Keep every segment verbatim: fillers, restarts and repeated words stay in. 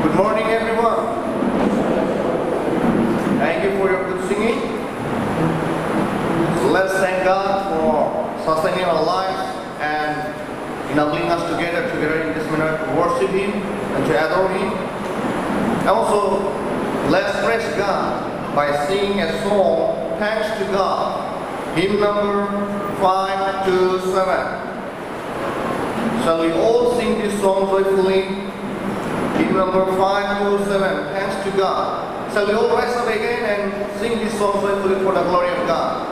Good morning, everyone. Thank you for your good singing. So let's thank God for sustaining our lives and enabling us to gather together in this manner to worship Him and to adore Him. And also, let's praise God by singing a song, Thanks to God, hymn number five two seven. Shall we all sing this song joyfully? Hymn number five two seven, Thanks to God. Shall we all rise up again and sing this song joyfully for the glory of God?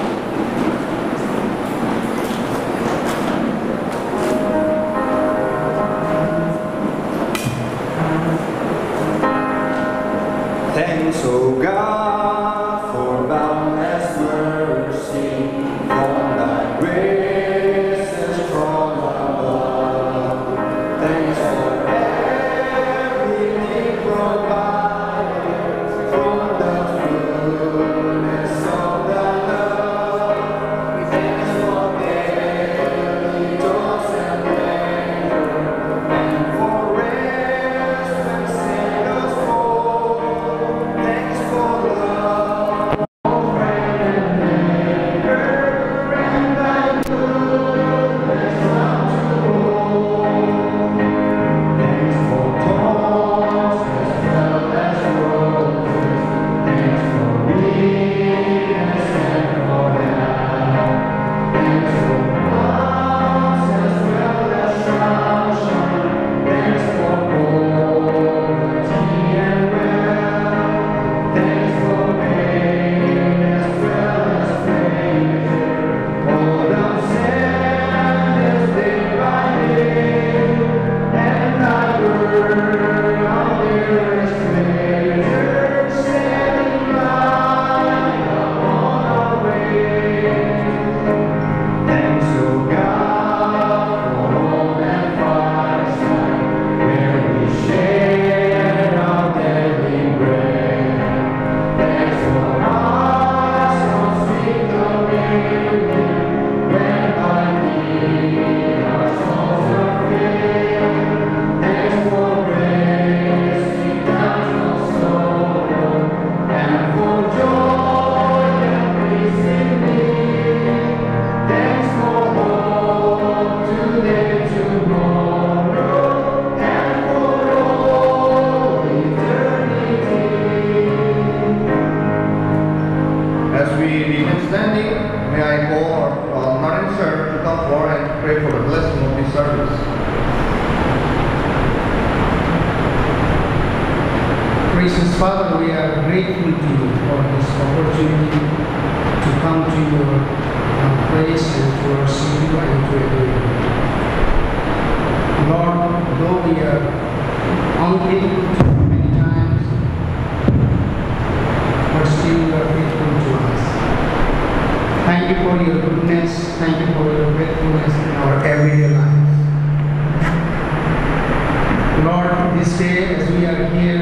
Thanks, O God, for boundless mercy, for Thy grace is strong above. Thanks for everything provided from the fullness of Thy love. Thanks for daily joys and pleasure, and for rest when sin does fall. Thanks for love, friend and neighbor, and Thy goodness unto all. Thanks for thorns as well as roses. Thanks for weakness and for health. Thanks for clouds as well as sunshine. Thanks for poverty and wealth. Thanks for pain as well as pleasure. All thou sendest day by day, and Thy word on dearest treasure, setting light upon our way. Thanks, O God, for home and fireside, where we share our daily bread. Thanks for awesome sweet communion, when by Thee our souls are filled. Thanks for grace we cannot sorrow, and for joy and peace in Thee. Thanks for hope today, tomorrow, and for all eternity. As we remain standing, may I call our uh, Modern Church to come forward and pray for the blessing of this service. Gracious Father, we are grateful to you for this opportunity to come to your uh, place and to worship you and to adore you. Lord, though we are unfaithful to you many times, but still you are faithful to us. Thank you for your goodness. Thank you for your faithfulness in our everyday lives. Lord, this day as we are here,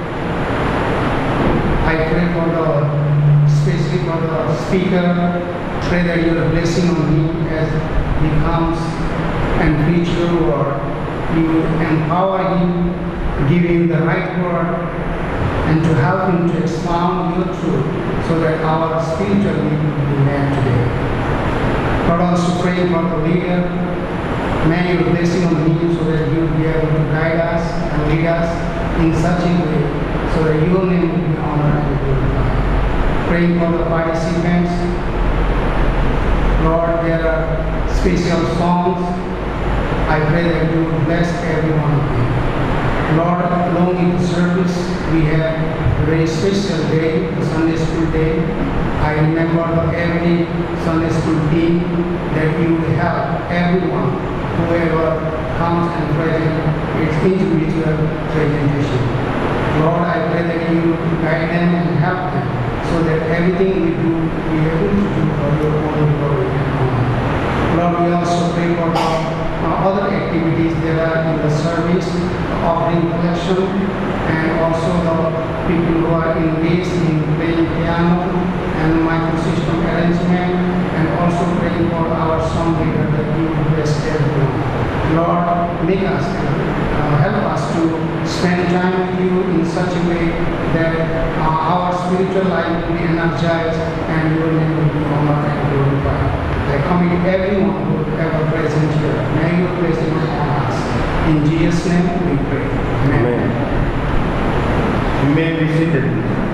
I pray for the, especially for the speaker, pray that your blessing on him as he comes and preach your word. You empower him, give him the right word, and to help him to expound your truth so that our spiritual need will be met today. Lord, also praying for the leader, may your blessing on him so that he will be able to guide us and lead us in such a way so that your name will be honored and glorified. Praying for the participants. Lord, there are special songs. I pray that you will bless every one of them. Lord, along in the service, we have a very special day, the Sunday school day. I remember the every Sunday school team that you will help everyone, whoever comes and present, its individual presentation. Lord, I pray that you will guide them and help them so that everything we do, we are able to do for your own glory and honor. Lord, we also pray for the uh, other activities that are in the service, the offering collection, and also the people who are engaged in playing piano and microsystem arrangement, and also praying for our song leader that you will bless everyone. Lord, make us, uh, help us to spend spend time with you in such a way that uh, our spiritual life will be energized and your name will be honored and glorified. I commit everyone who is ever present here. May your blessing upon us. In Jesus' name we pray. Amen. You may be seated.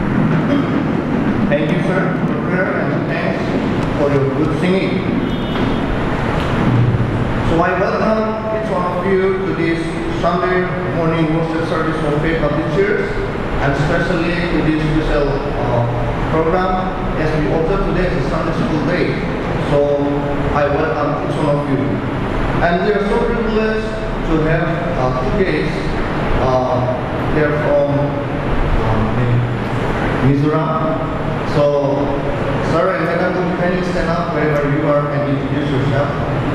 Thank you, sir, for prayer, and thanks for your good singing. So I welcome each one of you to this Sunday morning worship service for Faith of the Church, and especially to this special uh, program as we observe today is a Sunday school day. So I welcome each one of you. And we are so privileged to have uh, two guests. Uh, they're from um, Mizoram. So, sir and madam, could you kindly stand up wherever you are and introduce yourself?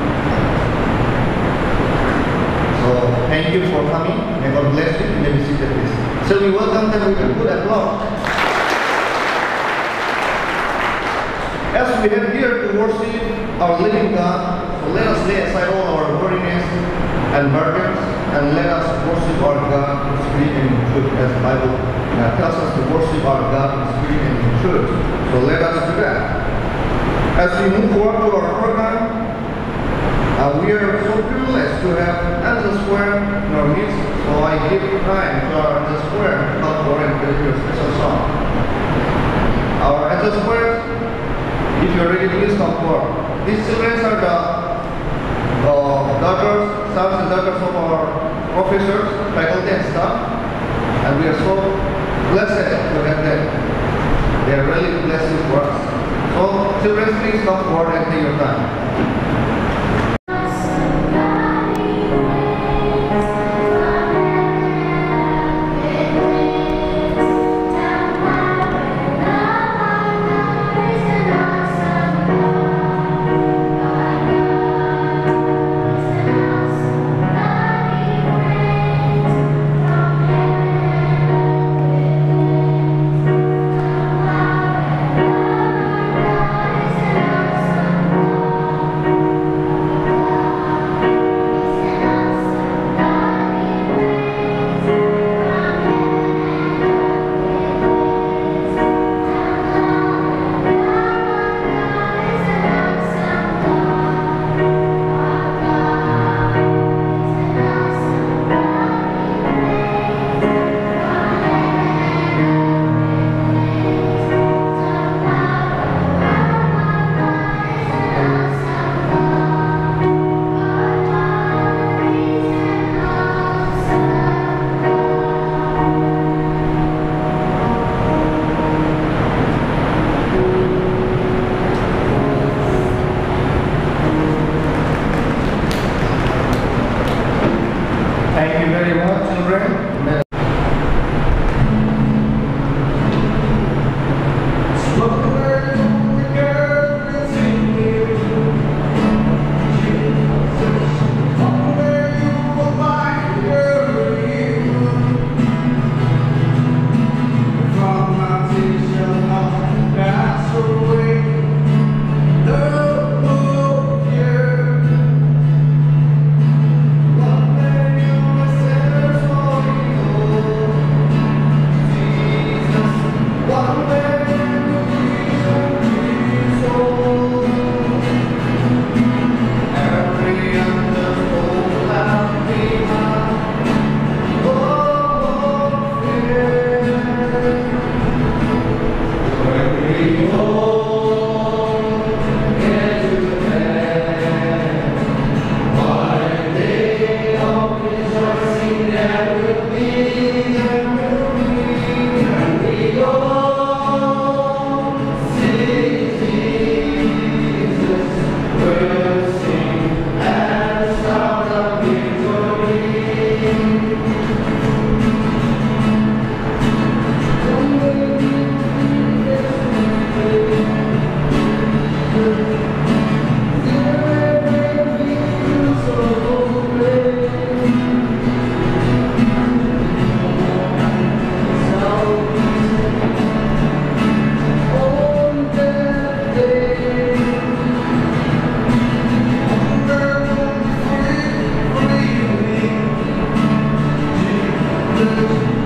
So, thank you for coming. May God bless you. You may be seated, please. So, we welcome them with a good applause. As we have here to worship our living God, so let us lay aside all our worriness and burdens, and let us worship our God in spirit and in truth, as the Bible uh, tells us to worship our God in spirit and in truth. So let us do that. As we move forward to our program, uh, we are so privileged to have Angel Square in our midst. So I give time to our Angel Square to come forward and play a special song. Our Angel Square, if you're ready, please come forward. These children are the uh, daughters, sons and daughters of our professors, faculty and staff, and we are so blessed to have them. They are really blessings for us. So children, please come forward and take your time. Thank you very much, children. Thank you.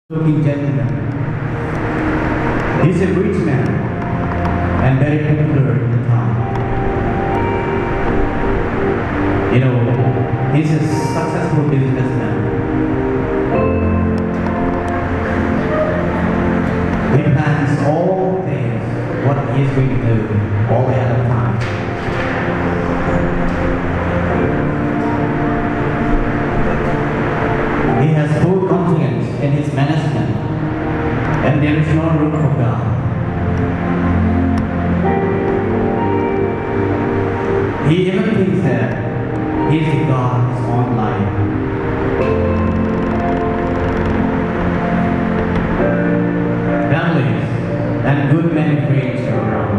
looking gentleman. He's a rich man and very popular in the town. You know, he's a successful businessman. He plans all things, what he's going to do, all ahead of time. He has full confidence in his management, and there is no room for God. He even thinks that he is the God of his own life. Families and good many friends are around.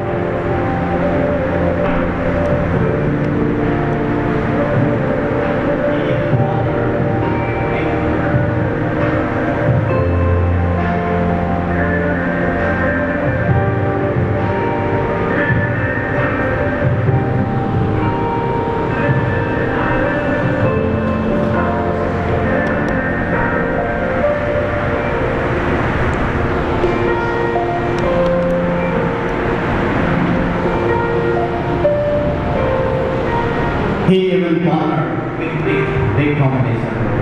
He even partnered with big, big companies abroad.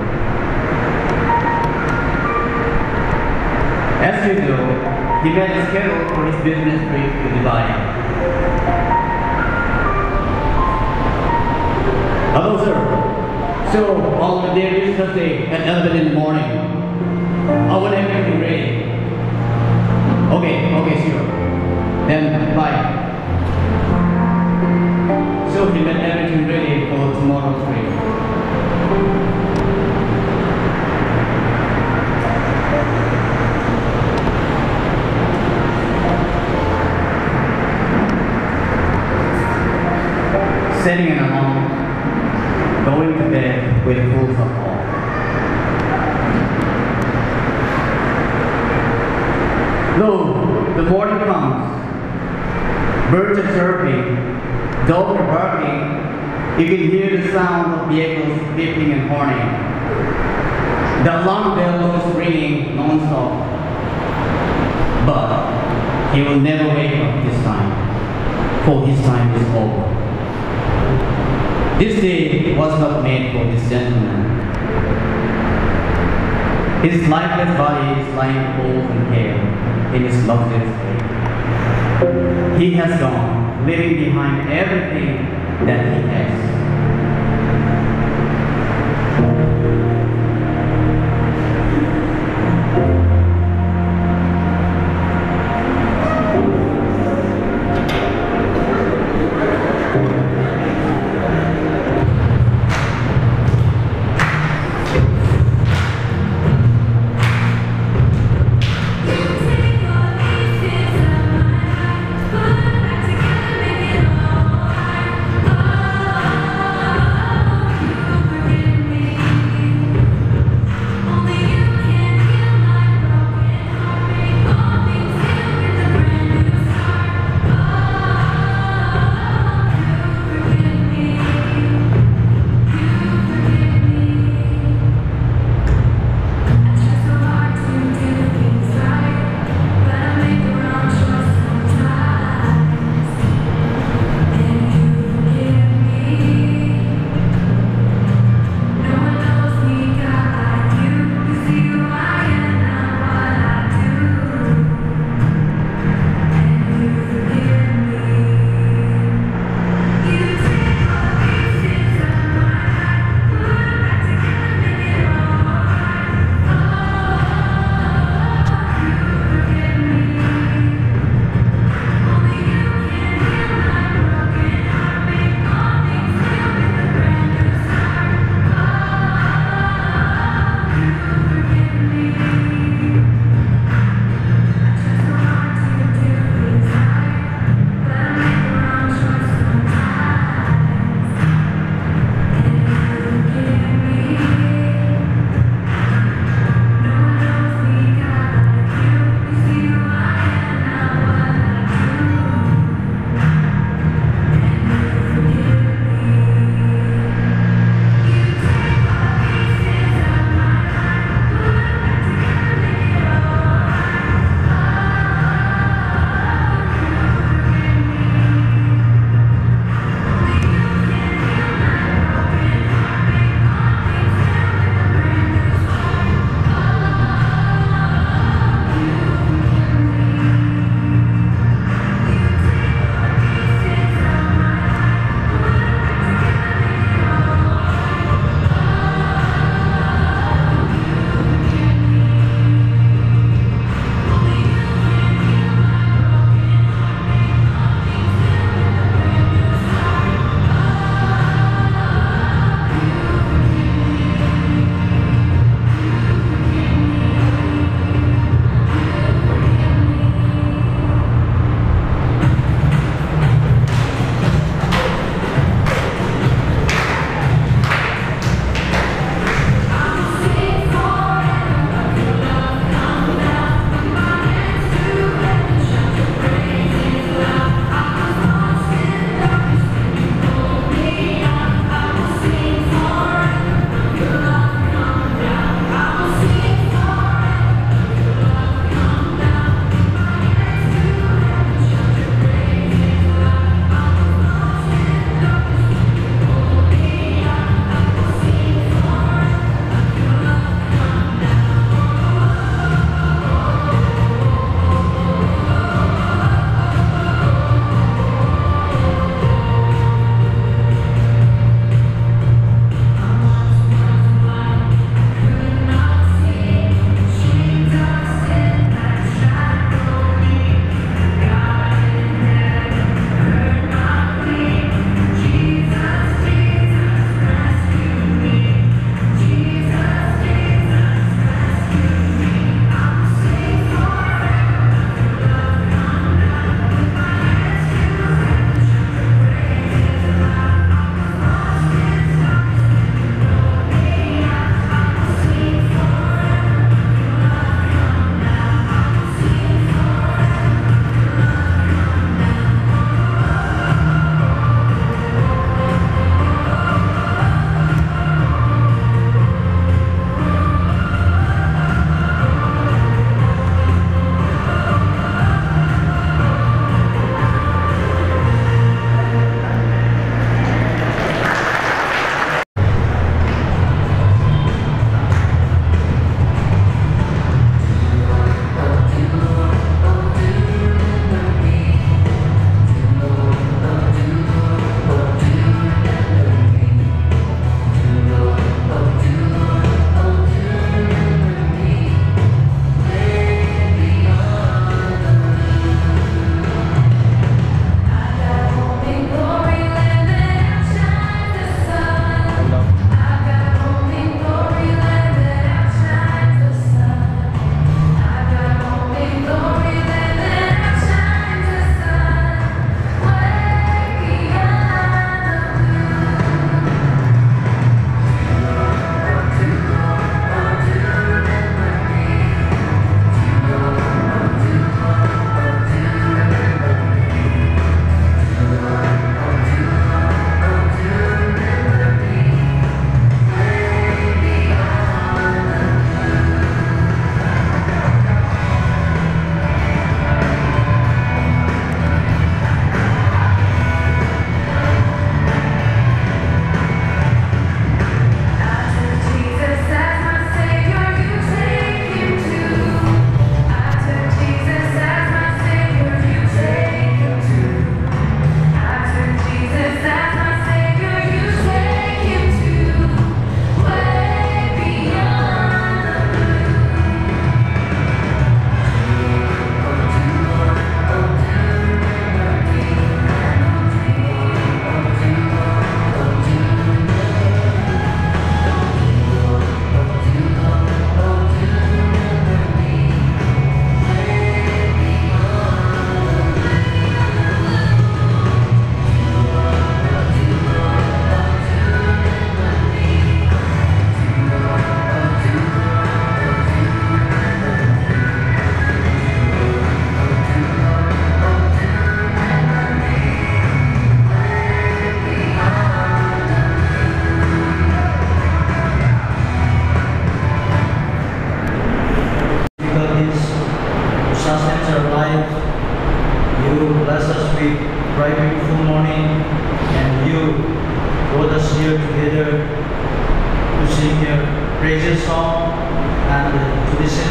As you know, he made a schedule for his business trip to Dubai. Hello, sir. So, on the day is Thursday at eleven in the morning. I want everything ready. Okay, okay, sure. Then, bye. So he made everything ready for tomorrow's trip. Setting an alarm, going to bed with full of awe. Lo, the morning comes, birds are chirping, dogs are barking. You can hear the sound of vehicles beeping and horning. The alarm bell is ringing non-stop. But he will never wake up this time, for his time is over. This day was not made for this gentleman. His lifeless body is lying cold and pale in his luxurious grave. He has gone, leaving behind everything that he has. Put back together, make it all right. Oh.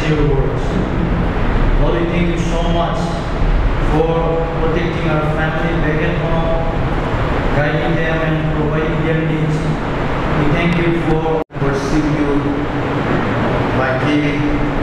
your words. Lord, we thank you so much for protecting our family back at home, guiding them and providing their needs. We thank you for worship you by giving,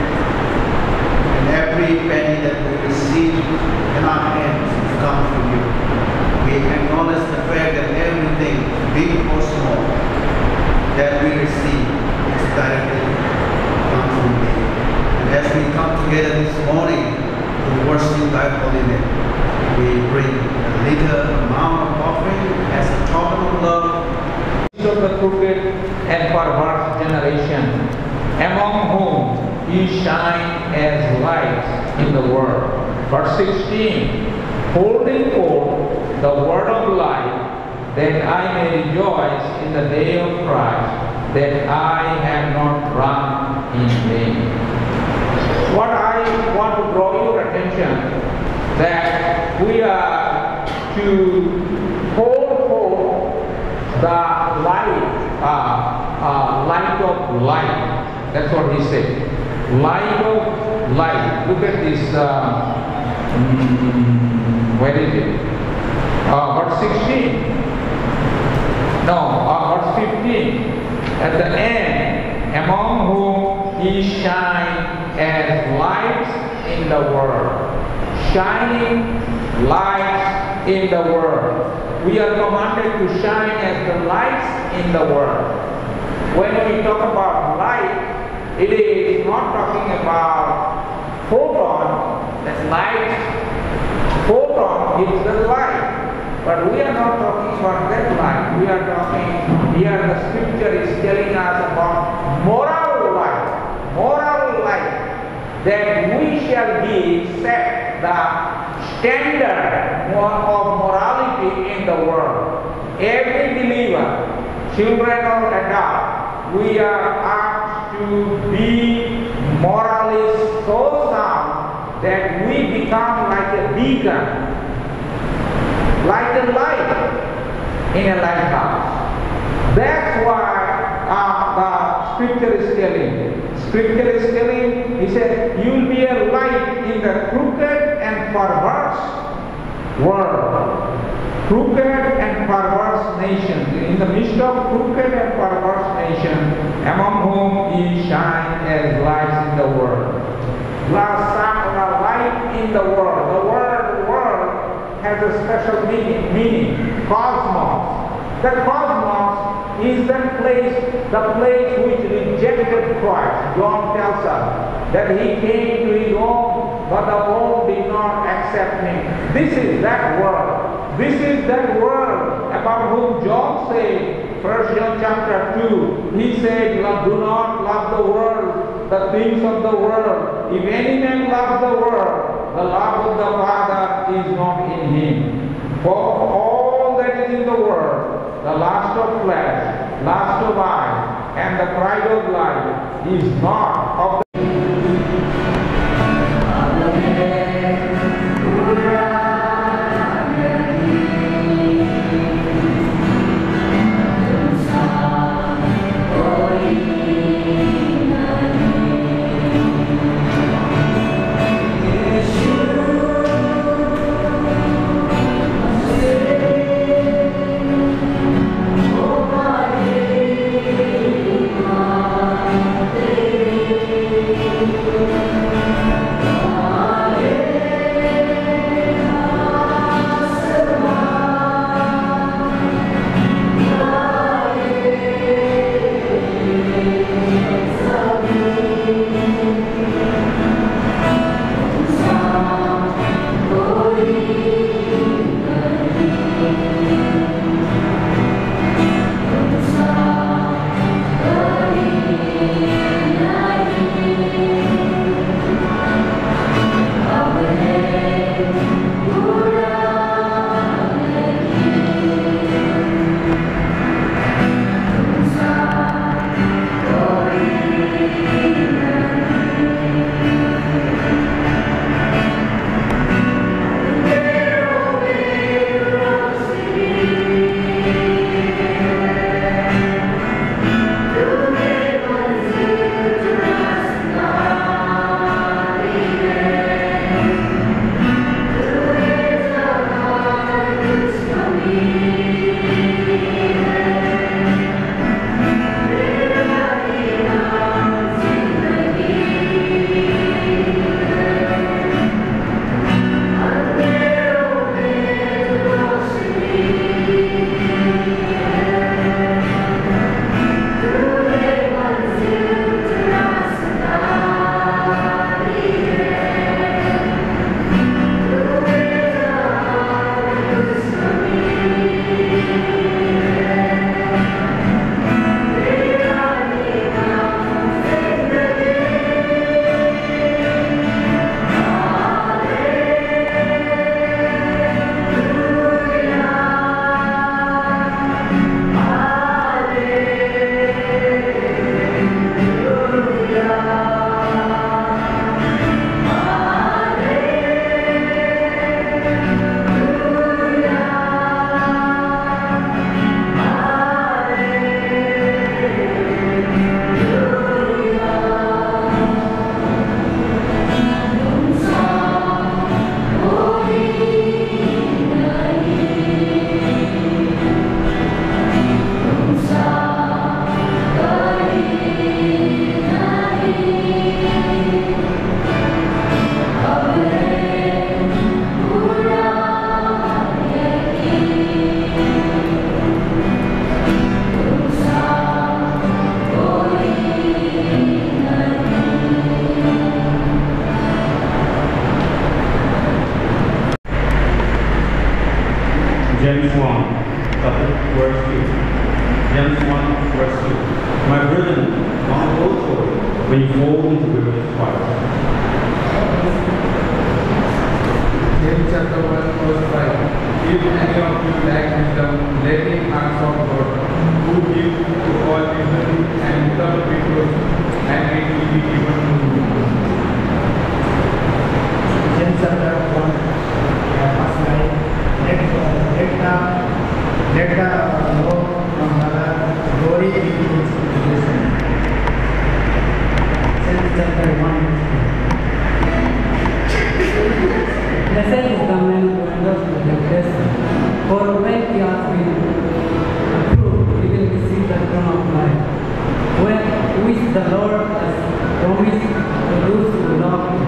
and every penny that we receive in our hands comes from you. We acknowledge the fact that everything, big or small, that we receive is directly come from you. And as we come together this morning to worship thy holy name, we bring a little amount of offering as a token of love of the crooked and perverse generation, among whom ye shine as lights in the world. Verse sixteen, holding forth the word of life, that I may rejoice in the day of Christ, that I have not run in vain. What I want to draw your attention, that we are to hold forth the light, uh, uh, light of light. That's what he said. Light of light. Look at this. Uh, mm, where is it? Uh, verse sixteen. No, uh, verse fifteen. At the end, among whom ye shine as lights in the world. Shining lights in the world. We are commanded to shine as the lights in the world. When we talk about light, it is not talking about photon, that light, photon is the light. But we are not talking about that light. We are talking, here the scripture is telling us about moral light, moral light, that we shall be set the standard of morality in the world. Every believer, children or adult, we are asked to be morally so sound that we become like a beacon, like a light in a lighthouse. That's why uh, the scripture is telling. Scripture is telling, he said, you will be a light in the crooked and perverse world. Crooked and perverse nation. In the midst of crooked and perverse nation, among whom ye shine as lights in the world. The light in the world. The word world has a special meaning, meaning cosmos. The cosmos is that place, the place which rejected Christ. John tells us that he came to his own, but the own did not accept him. This is that world. This is that world about whom John said, First John chapter two, he said, love, do not love the world, the things of the world. If any man loves the world, the love of the Father is not in him. For all that is in the world, the lust of flesh, lust of eye, and the pride of life is not of the one, chapter verse two. James one, verse two. My brethren, count it all joy when you fall into various trials. James chapter one, verse five. If any of you lack wisdom, let him ask of God, who gives to all liberally and without reproach, and it will be given to you. James chapter one, uh, verse nine. Let, uh, let the, let the Lord from the glory be in his creation. James chapter one. Blessed is the man who enters with the blessing, for when he has been approved, he will receive the crown of life, when, which the Lord has promised to those who love him.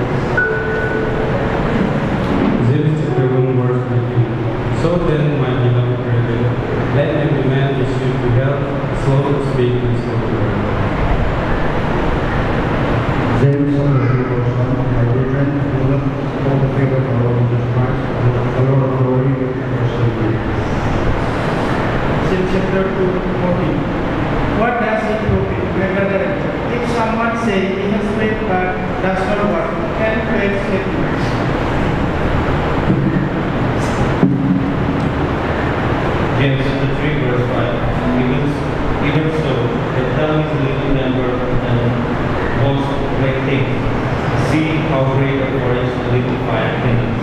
James chapter one, verse nineteen. So then, my beloved brethren, let every man be swift to help, slow to speak, and slow to wrath. James chapter two, verse one. My brethren, beloved, all the favor of our Lord Jesus Christ, the Lord of glory, worship you. James chapter two, fourteen. What does it profit, my brother, if someone says he has faith but does not work? Can faith save him? James chapter three, verse five. Even, even so, the tongue is a little member and boasts great things. See how great a forest a little fire kindles.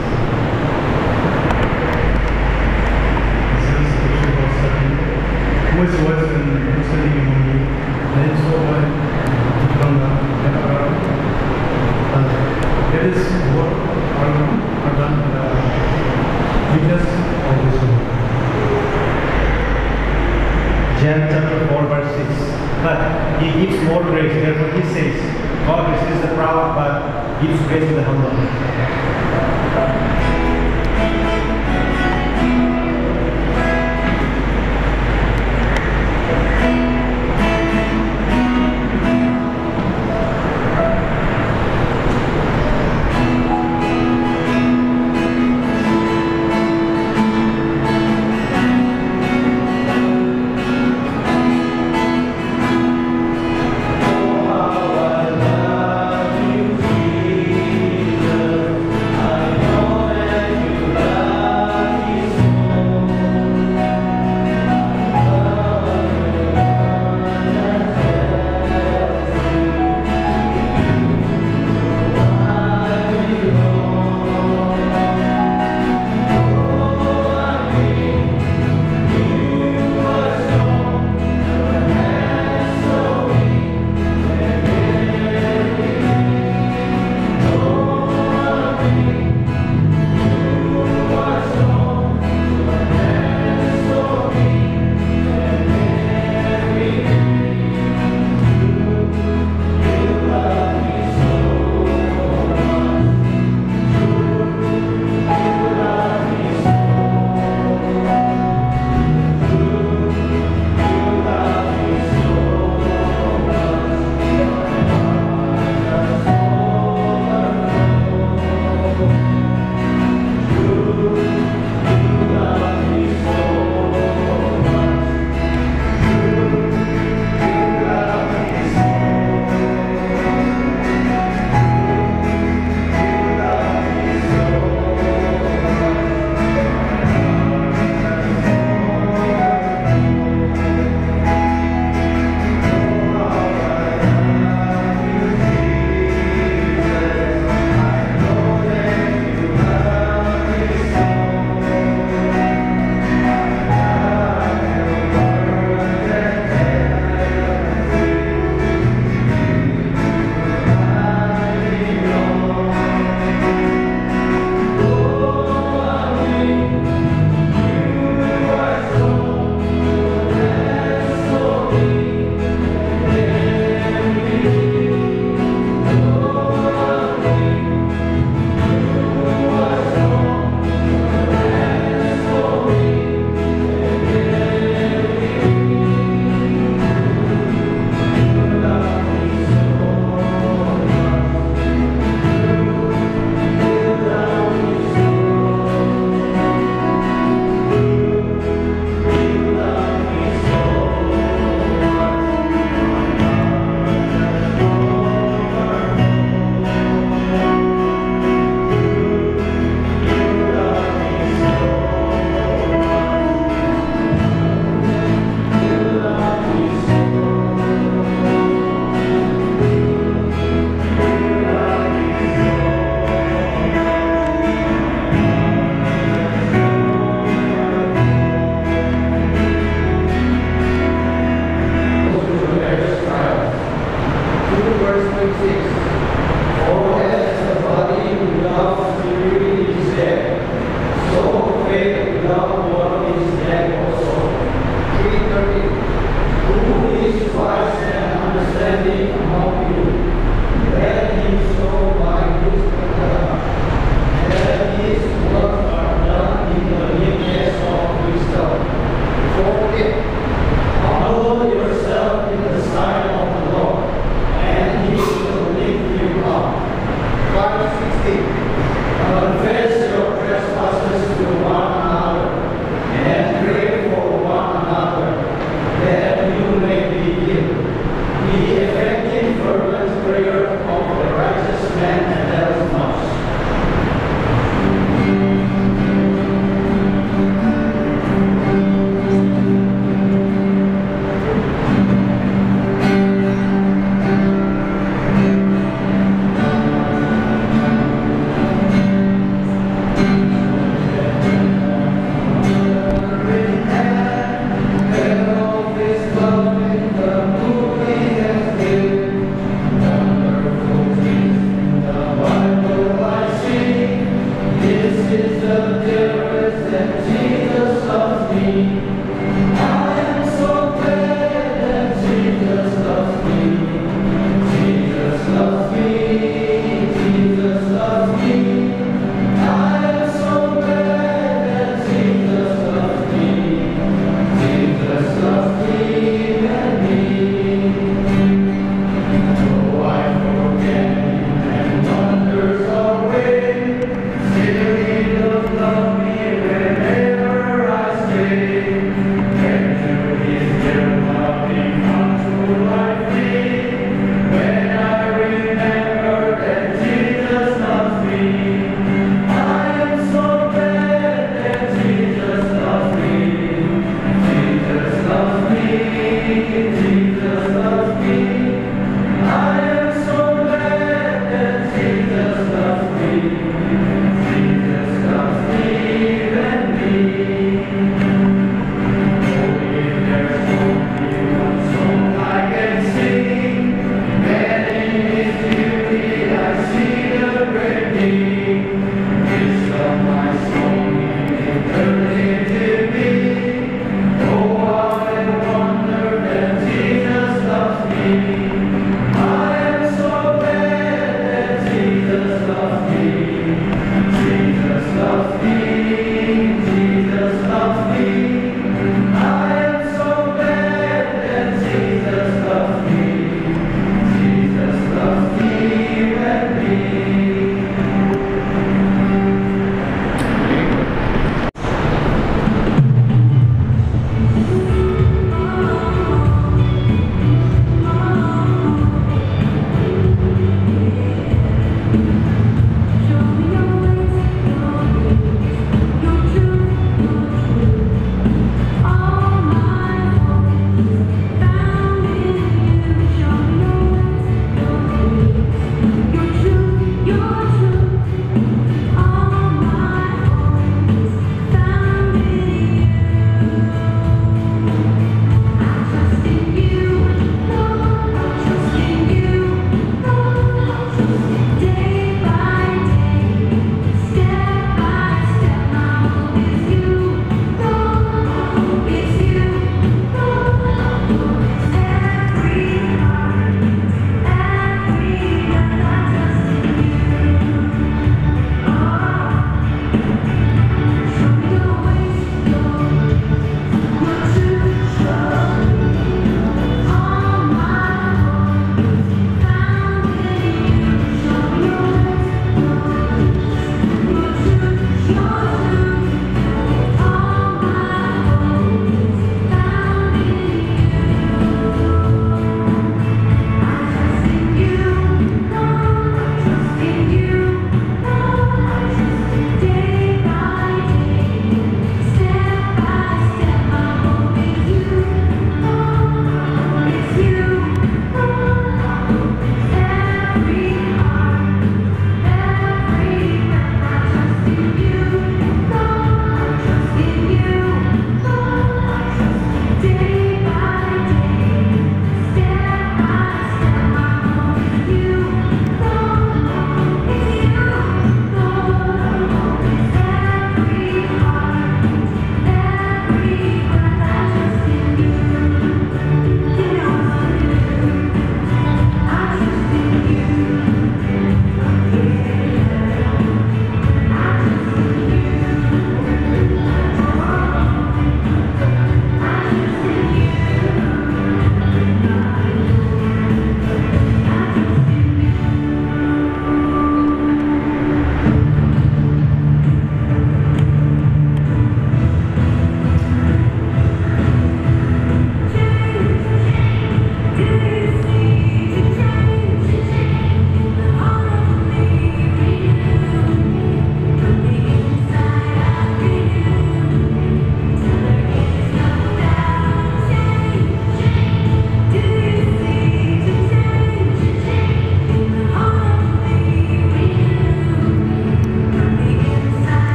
Who is worse than standing among you? And if so, why come down and around? That is what are, are done the weakness of this world. James chapter four, verse six. But he gives more grace. Therefore he says, God resists the proud, but gives grace to the humble. I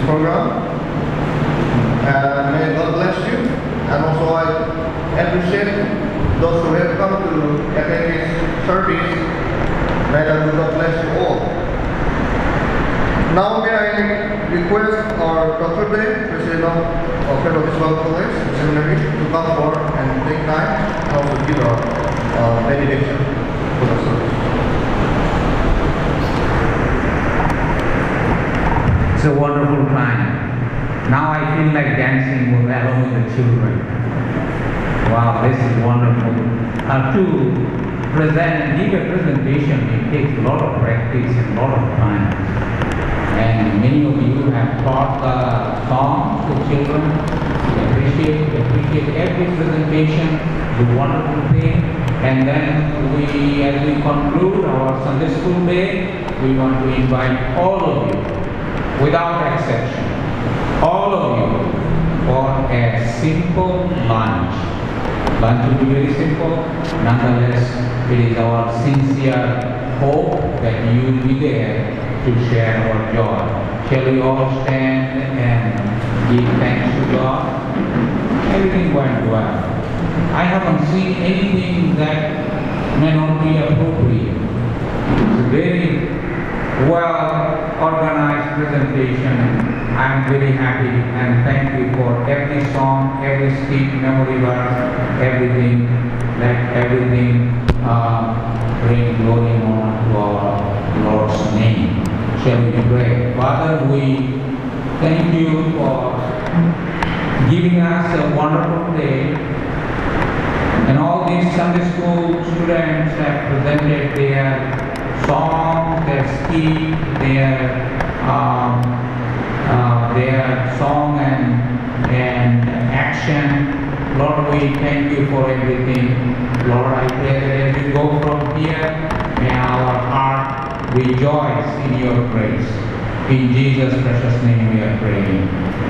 program. And may God bless you. And also I appreciate those who have come to attend this service. May the Lord God bless you all. Now may I request our Doctor Day, President of Federal Bible College, Seminary, to come forward and take time and also give our uh, benediction for the service. It's a wonderful time. Now I feel like dancing with along with the children. Wow, this is wonderful. Uh, to present and give a presentation, it takes a lot of practice and a lot of time. And many of you have taught the song to children. We appreciate, appreciate every presentation, the wonderful thing. And then we, as we conclude our Sunday school day, we want to invite all of you, without exception, all of you, for a simple lunch. Lunch will be very simple. Nonetheless, it is our sincere hope that you will be there to share our joy. Shall we all stand and give thanks to God? Everything went well. I haven't seen anything that may not be appropriate. It's a very well organized presentation. I am very happy and thank you for every song, every skit, memory verse, everything. Let everything uh, bring glory and honor to our Lord's name. Shall we pray? Father, we thank you for giving us a wonderful day. And all these Sunday school students have presented their song, their skit, their um, uh, their song and and action. Lord, we thank you for everything. Lord, I pray that as we go from here, may our heart rejoice in your grace. In Jesus' precious name we are praying.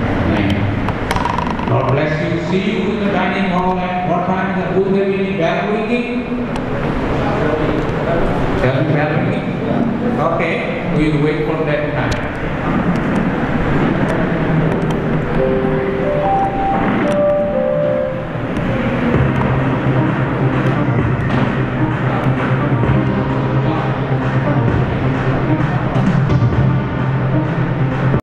Amen. Lord bless you. See you in the dining hall at what time? The will there be any bell ringing? Bell ringing? Okay, we'll wait for that time.